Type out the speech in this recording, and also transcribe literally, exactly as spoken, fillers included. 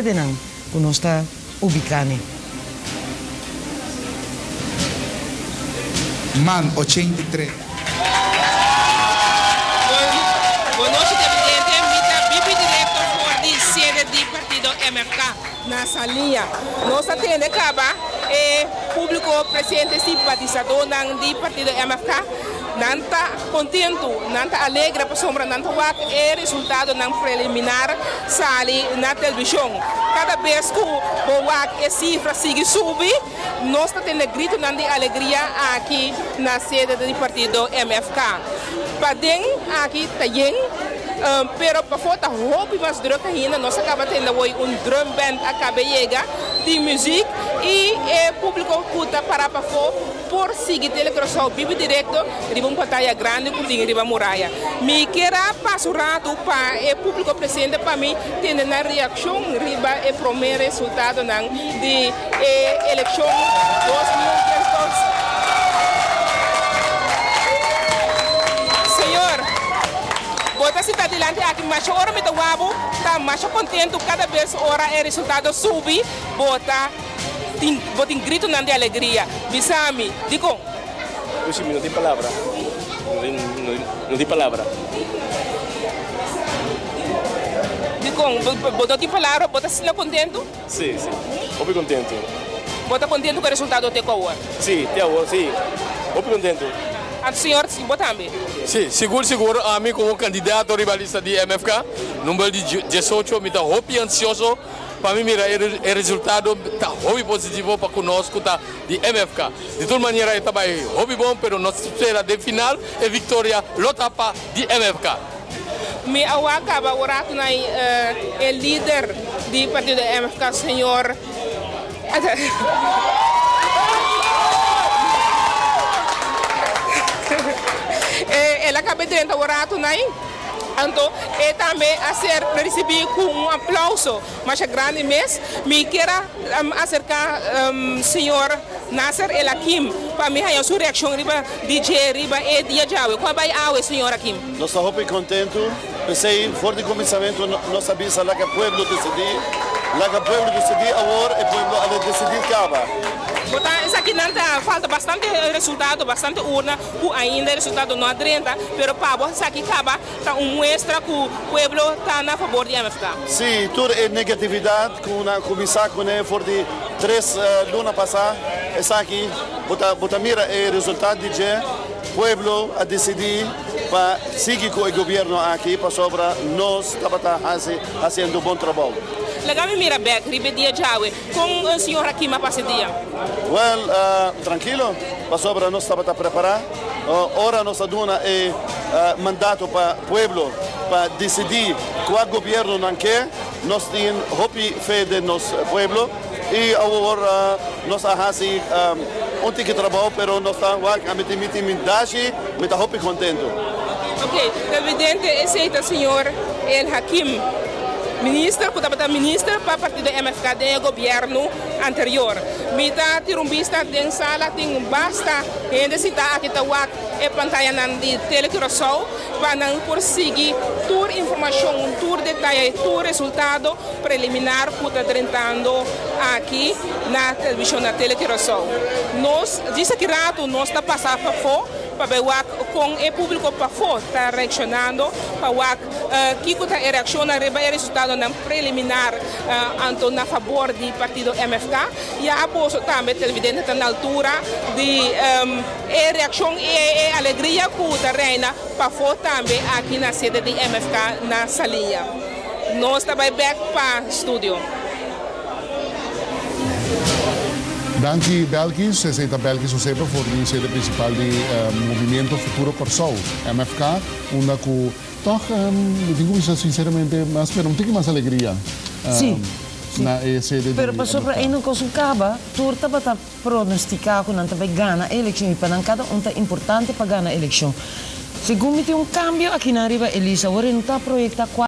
Denang, que nós está ubicando. Man, ochenta e três. Boa noite, presidente. Mita Bibi diretor for de sede do partido M F K na salinha. Nós temos acaba e público presidente simpatizador do partido M F K. Não está contente, não está alegre para sombra, não está é resultado não preliminar sali na televisão. Cada vez que o a cifra sigue subir, nós está tendo grito de alegria aqui na sede do partido M F K. Para dentro aqui também, um, pero para fora hobby mais droga ainda, nós acaba tendo hoje um drum band acaba chega de música e o público escuta para para fora por seguir telegrafo vivo direto de uma pantalla grande que tem riba muralha. Me quero passar para o público presente para mim ter uma reação riba o primeiro resultado de Elekshon dois mil e vinte. Bota se está delante aqui, mas a hora me wabo, tá mais contente cada vez hora é resultado subir, bota tem bota grito de alegria. Bisami, digo. Lucy, não tem palavra. Não tem, não, não tem palavra. Digo, bota tem palavra, bota se não contente? Sim, sim. Muito contente. Bota contente com o resultado até agora? Sim, até agora, sim. Muito contente. A senhora se bota também? Sim, seguro, seguro. A mim como candidato rivalista de M F K, número de dezoito, me está muito ansioso. Para mim, mira, o resultado está muito positivo para conosco tá, de M F K. De toda maneira, está muito bom, mas nossa espera de final é vitória lotapa de M F K. Me acaba agora com o líder do partido M F K, senhor. Ela acaba de entrar agora com então, e também a ser recebido com um aplauso, mas é grande mês. Me quero um, acercar o um, senhor Nasser El Hakim para me a sua reação riba D J riba e dia jawe. Qual vai ao senhor Hakim? Nós estamos muito contentes. Pensei, fora de começamento, nós sabíamos lá que o povo decidir, lá que o povo decidir agora e o povo a decidir acaba. Isso aqui não tá, falta bastante resultado, bastante urna, que ainda o resultado não adianta, mas para isso aqui acaba, tá um mostra que o povo está a favor de M F K. Sim, toda a negatividade que na começar com ele for de três uh, luna passar, essa aqui, bota bota mira o resultado de que o povo a decidir para seguir com o governo aqui para sobra nós estamos fazendo um bom trabalho. Legal me mira back, ribe dia jawe, com o senhor aqui ma passe dia. Well, uh, tranquilo, para sobra nós estamos a preparar. Uh, ora nós aduna é uh, mandato para o povo para decidir qual governo não quer. Nós temos hopi fé de nosso povo e agora nós fazemos um tipo de trabalho, mas nós estamos a meter intimidade, mas estamos hopi contentes. Ok, evidente aceita o senhor El Hakim. Ministro, que estava ministro para o partido M F K do governo anterior. Me dá um vista de sala, tem basta gente se está aqui tá e pantalla de televisão para não conseguir toda informação, todo detalhe, todo resultado preliminar que está tratando aqui na televisão, na televisão. Nós, disse que rato, nós está passando para fora, para ver com o público para fora, está reaccionando, para ver que está reaccionando, o resultado preliminar uh, a favor do partido M F K e a apoio também televidente está na altura de um, a reação e a alegria que está reina para fora também aqui na sede de M F K na salinha. Nós estamos back para o estúdio. Danke Belkis, aceita Belkis o sempre for de sede principal do uh, Movimento Futuro Corsol, M F K, onde que toch, um, eu digo isso sinceramente, mas pero um pouquinho mais alegria. Sim. Na sede pero para sobre aí não consultava, tu estava a pronosticar que não estava ganhar a eleição e para cada um é importante para ganhar a eleição. Segundo me tem um cambio aqui na riba Elisa, agora não está projetado